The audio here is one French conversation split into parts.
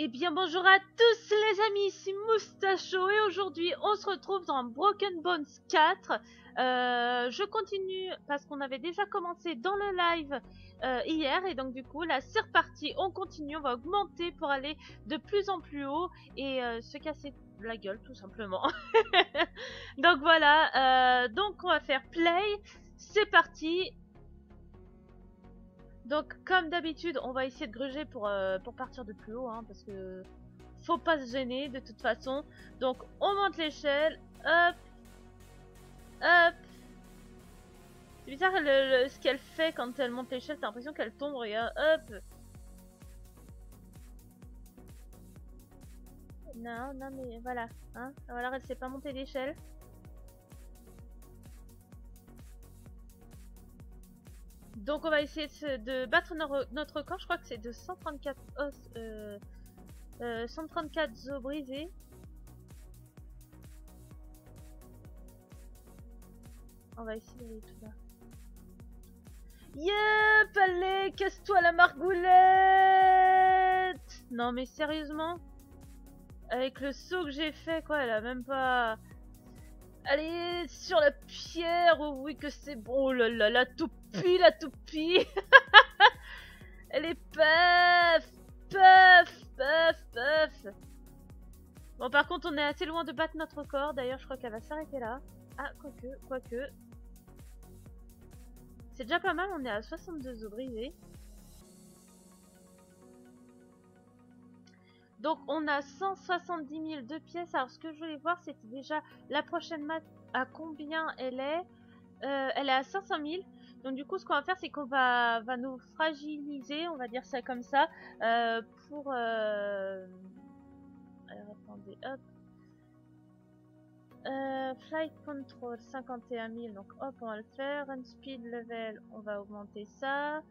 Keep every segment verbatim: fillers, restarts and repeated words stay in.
Eh bien bonjour à tous les amis, ici Moustacho et aujourd'hui on se retrouve dans Broken Bones quatre. Euh, je continue parce qu'on avait déjà commencé dans le live euh, hier et donc du coup là c'est reparti, on continue, on va augmenter pour aller de plus en plus haut et euh, se casser la gueule tout simplement. Donc voilà, euh, donc on va faire play, c'est parti. Donc comme d'habitude on va essayer de gruger pour, euh, pour partir de plus haut hein, parce que faut pas se gêner de toute façon. Donc on monte l'échelle, hop, hop. C'est bizarre le, le, ce qu'elle fait quand elle monte l'échelle, t'as l'impression qu'elle tombe, regarde, hop. Non, non mais voilà, hein, voilà elle sait pas monter l'échelle. Donc on va essayer de, de battre notre, notre record, je crois que c'est de cent trente-quatre os, euh, euh, cent trente-quatre os brisés. On va essayer d'aller tout là. Yep, allez, casse-toi la margoulette. Non mais sérieusement, avec le saut que j'ai fait, quoi, elle a même pas... Allez, sur la pierre, oh oui que c'est bon, oh là là, la toupie, la toupie. Elle est puff, puff, puff, puff. Bon par contre on est assez loin de battre notre record, d'ailleurs je crois qu'elle va s'arrêter là. Ah, quoique, quoique... C'est déjà pas mal, on est à soixante-deux os brisés. Donc on a cent soixante-dix mille de pièces. Alors ce que je voulais voir c'était déjà la prochaine map à combien elle est. Euh, elle est à cinq cent mille. Donc du coup ce qu'on va faire c'est qu'on va, va nous fragiliser, on va dire ça comme ça. Euh, pour... Euh... Alors attendez, hop. Euh, flight control cinquante et un mille, donc hop on va le faire. Run speed level, on va augmenter ça.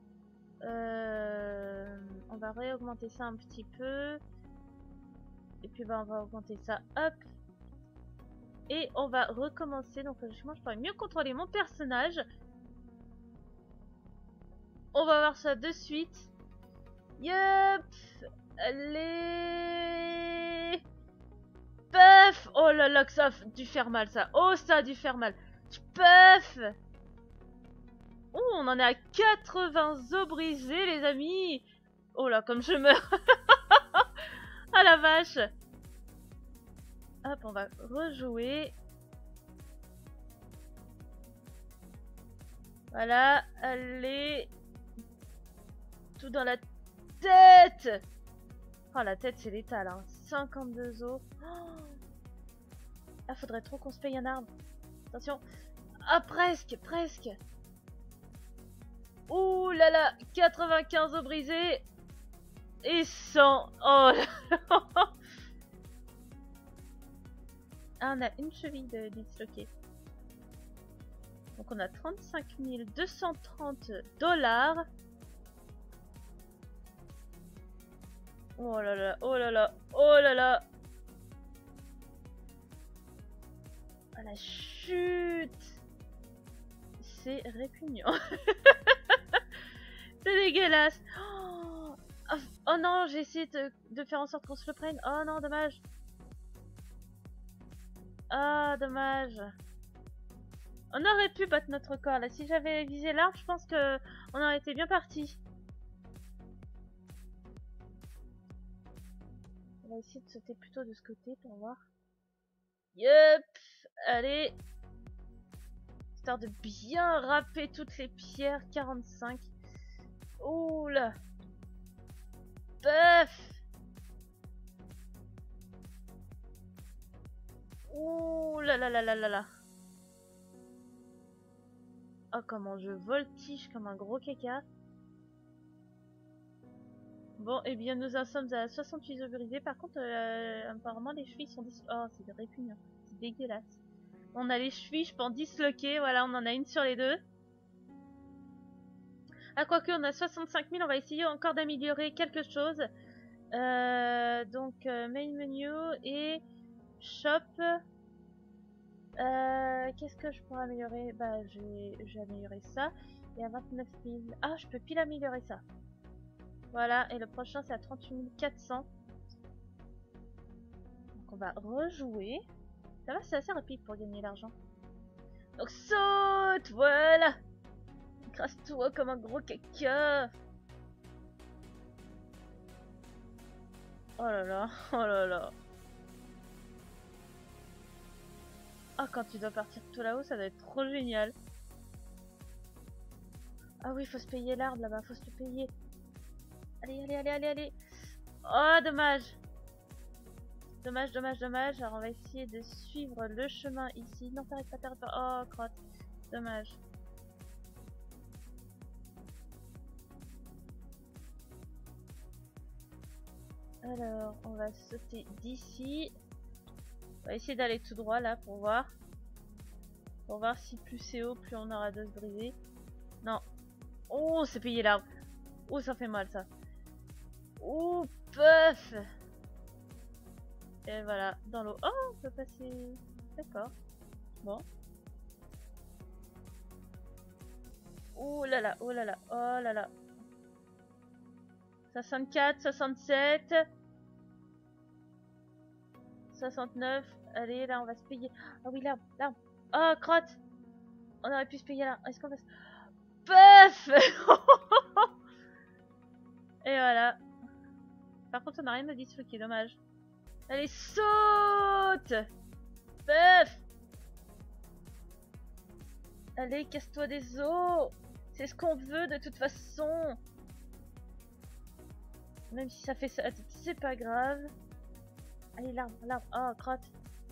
Euh, on va réaugmenter ça un petit peu. Et puis bah, on va augmenter ça, hop. Et on va recommencer. Donc logiquement je pourrais mieux contrôler mon personnage. On va voir ça de suite. Yup. Allez. Puff. Oh là là que ça a dû faire mal ça. Oh ça a dû faire mal. Puff. Oh on en est à quatre-vingts os brisés les amis. Oh là comme je meurs. Ah la vache. Hop on va rejouer. Voilà, allez. Tout dans la tête. Oh la tête c'est létal hein. cinquante-deux os. Oh. Ah faudrait trop qu'on se paye un arbre. Attention. Ah presque, presque. Ouh là là, quatre-vingt-quinze os brisés. Et cent. Oh là là. Ah on a une cheville de disloquée. Donc on a trente-cinq mille deux cent trente dollars. Oh là là, oh là là, oh là là. Ah la chute. C'est répugnant. C'est dégueulasse. Oh, oh non, j'ai essayé de, de faire en sorte qu'on se le prenne. Oh non, dommage. Ah, dommage. On aurait pu battre notre record là. Si j'avais visé l'arbre, je pense que on aurait été bien parti. On va essayer de sauter plutôt de ce côté pour voir. Yup. Allez. Histoire de bien râper toutes les pierres. quarante-cinq. Ouh là. Puff. Ouh là là là là là là. Oh comment je voltige comme un gros caca. Bon et eh bien nous en sommes à soixante-huit os brisés. Par contre euh, apparemment les chevilles sont dis... Oh c'est répugnant. C'est dégueulasse. On a les chevilles je pense disloquées. Voilà on en a une sur les deux. Ah quoique on a soixante-cinq mille. On va essayer encore d'améliorer quelque chose. Euh, donc euh, main menu et shop. Euh, Qu'est-ce que je pourrais améliorer? Bah j'ai amélioré ça. Et à vingt-neuf mille. Ah je peux pile améliorer ça. Voilà, et le prochain c'est à trente-huit mille quatre cents. Donc on va rejouer. Ça va, c'est assez rapide pour gagner l'argent. Donc saute, voilà. Écrase-toi comme un gros caca. Oh là là, oh là là. Ah, quand tu dois partir tout là-haut, ça doit être trop génial. Ah oui, faut se payer l'arbre là-bas, faut se le payer. Allez, allez, allez, allez, allez. Oh, dommage. Dommage, dommage, dommage. Alors on va essayer de suivre le chemin ici. Non, t'arrêtes pas, t'arrêtes pas. Oh, crotte. Dommage. Alors, on va sauter d'ici. On va essayer d'aller tout droit là pour voir. Pour voir si plus c'est haut, plus on aura d'os brisés. Non. Oh, c'est payé l'arbre. Oh, ça fait mal ça. Oh, puff. Et voilà, dans l'eau. Oh, on peut passer. D'accord. Bon. Oh là là, oh là là, oh là là. soixante-quatre, soixante-sept. soixante-neuf. Allez, là, on va se payer. Ah oui, l'arbre, l'arbre. Oh, crotte. On aurait pu se payer là. Est-ce qu'on va se... Puff. Et voilà. Par contre, ça n'a rien à disloquer, dommage. Allez, saute. Puff. Allez, casse-toi des os. C'est ce qu'on veut de toute façon. Même si ça fait ça, c'est pas grave. Allez, l'arbre, l'arbre. Oh, crotte.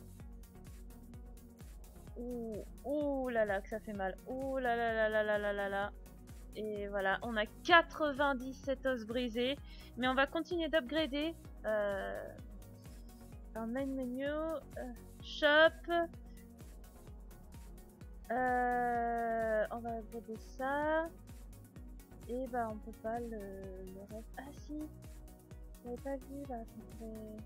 Ouh, ouh là là, que ça fait mal. Ouh là là là là là là là là. Et voilà, on a quatre-vingt-dix-sept os brisés. Mais on va continuer d'upgrader. Euh, un main menu. Euh, shop. Euh, on va upgrader ça. Et bah on peut pas le, le reste. Ah si, j'avais pas vu là. Pouvait...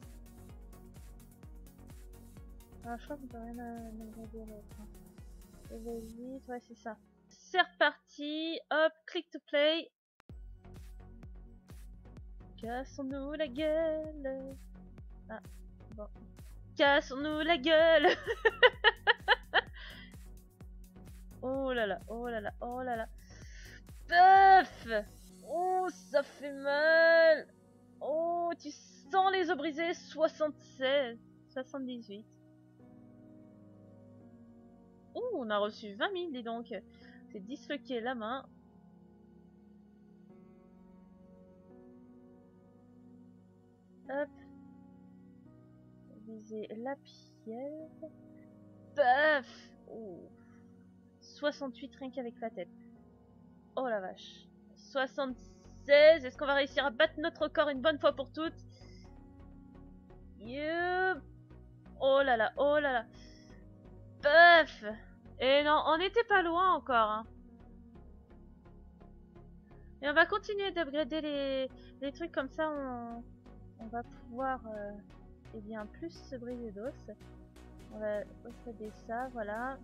Ah, je crois qu'on peut rien upgrader l'autre. Vas-y, ouais c'est ça. C'est reparti, hop, click to play. Cassons-nous la gueule. Ah, bon. Cassons-nous la gueule. Oh là là, oh là là, oh là là. Puff. Oh, ça fait mal. Oh, tu sens les os brisés. Soixante-seize, soixante-dix-huit. Oh, on a reçu vingt mille, dis donc. C'est disloqué la main. Hop. Viser la pièce. Paf. Oh. soixante-huit rien qu'avec la tête. Oh la vache. soixante-seize. Est-ce qu'on va réussir à battre notre record une bonne fois pour toutes? Youp. Oh là là, oh là là. Paf. Et non, on n'était pas loin encore. Hein. Et on va continuer d'upgrader les, les trucs comme ça. On, on va pouvoir euh, eh bien, plus se briser d'os. On va upgrader ça, voilà.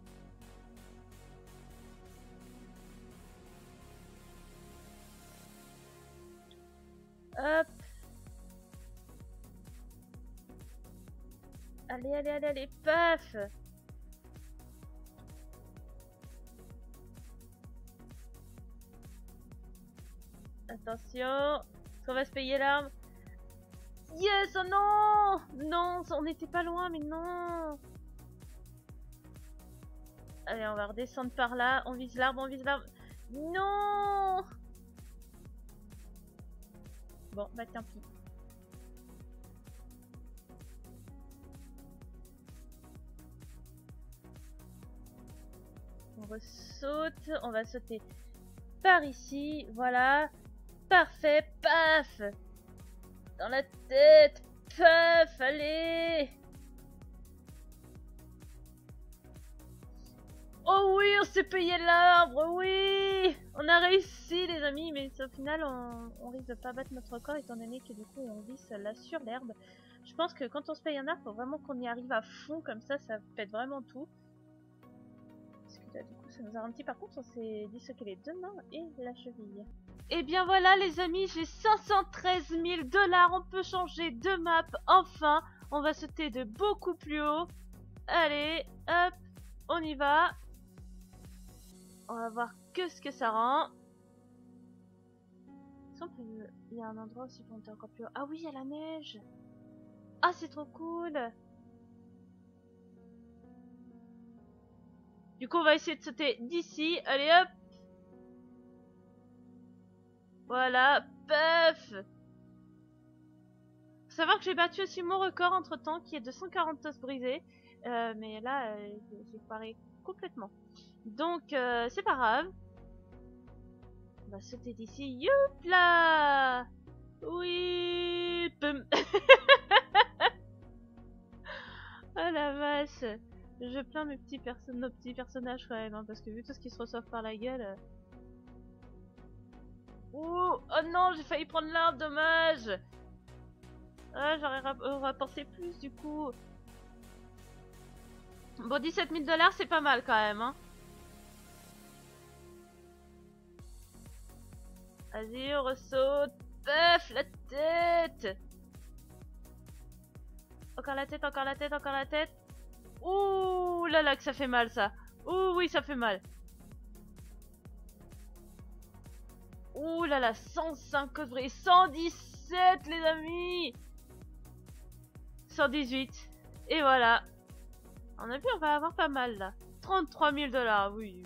Hop. Allez, allez, allez, allez, paf. Attention, on va se payer l'arme. Yes, oh non. Non, on n'était pas loin, mais non. Allez, on va redescendre par là. On vise l'arbre, on vise l'arbre. Non. Bon, bah tant pis. On ressaute, on va sauter par ici, voilà. Parfait, paf. Dans la tête, paf, allez. Oh oui, on s'est payé l'arbre, oui. On a réussi les amis, mais au final on, on risque de pas battre notre record étant donné que du coup on visse là sur l'herbe. Je pense que quand on se paye un arbre, faut vraiment qu'on y arrive à fond, comme ça ça pète vraiment tout. Parce que là, du coup, ça nous a ralenti. Par contre, on s'est disloqué les deux mains et la cheville. Et bien voilà, les amis, j'ai cinq cent treize mille dollars. On peut changer de map. Enfin, on va sauter de beaucoup plus haut. Allez, hop, on y va. On va voir que ce que ça rend. Il y a un endroit aussi pour monter encore plus haut. Ah oui, il y a la neige. Ah, c'est trop cool. Du coup, on va essayer de sauter d'ici. Allez, hop. Voilà, paf. Faut savoir que j'ai battu aussi mon record entre temps, qui est de cent quarante os brisés. Euh, mais là, euh, j'ai foiré complètement. Donc, euh, c'est pas grave. On va sauter d'ici. Youpla! Oui! Pum. Oh la vache! Je plains mes petits, perso nos petits personnages quand même, hein, parce que vu tout ce qui se reçoivent par la gueule... Euh... Ouh! Oh non, j'ai failli prendre l'arbre, dommage! Ah, j'aurais rap rapporté plus du coup. Bon, dix-sept mille dollars, c'est pas mal quand même, hein. Vas-y, on ressaute. Paf, la tête. Encore la tête, encore la tête, encore la tête. Ouh là là, que ça fait mal ça. Ouh oui, ça fait mal. Ouh là là, cent cinq et cent dix-sept les amis. cent dix-huit. Et voilà. On a vu, on va avoir pas mal là. trente-trois mille dollars, oui.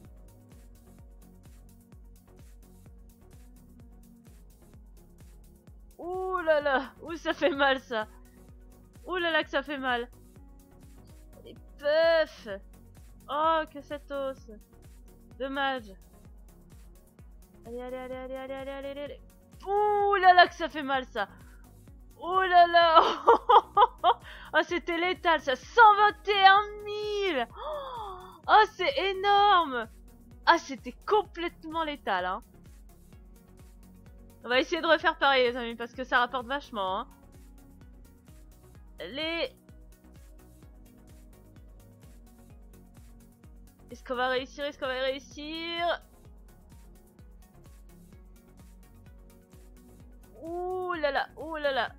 Ouh là là, ouh ça fait mal ça. Ouh là là que ça fait mal. Les puffs. Oh que cette os. Dommage. Allez, allez, allez, allez, allez, allez, allez, allez. Ouh là là que ça fait mal ça. Oh là là. Oh c'était létal ça. cent vingt et un mille. Oh c'est énorme. Ah c'était complètement létal hein. On va essayer de refaire pareil les amis parce que ça rapporte vachement hein. Les... Est-ce qu'on va réussir? Est-ce qu'on va réussir? Ouh là là, ouh là là.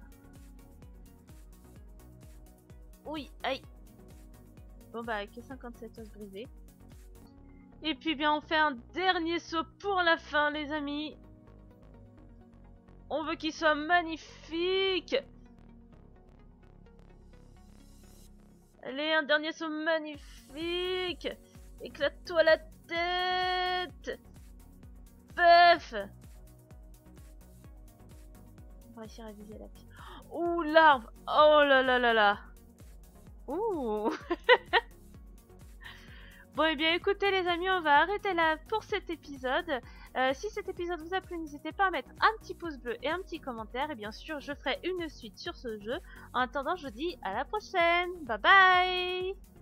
Oui, aïe. Bon bah que cinquante-sept os brisés. Et puis bien on fait un dernier saut pour la fin les amis. On veut qu'il soit magnifique. Allez, un dernier saut magnifique. Éclate-toi la tête. Paf. On va réussir à viser la piste. Ouh, l'arbre. Oh là là là là. Ouh. Bon, et eh bien écoutez les amis, on va arrêter là pour cet épisode. Euh, si cet épisode vous a plu, n'hésitez pas à mettre un petit pouce bleu et un petit commentaire. Et bien sûr, je ferai une suite sur ce jeu. En attendant, je vous dis à la prochaine. Bye bye.